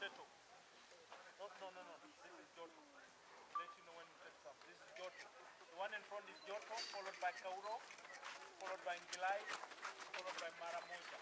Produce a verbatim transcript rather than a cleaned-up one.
potato. Oh, no, no, no. This is Jotto. Let you know when it comes. This is Jotto. The one in front is Jotto, followed by Kauro, followed by Ngilai, followed by Maramoja.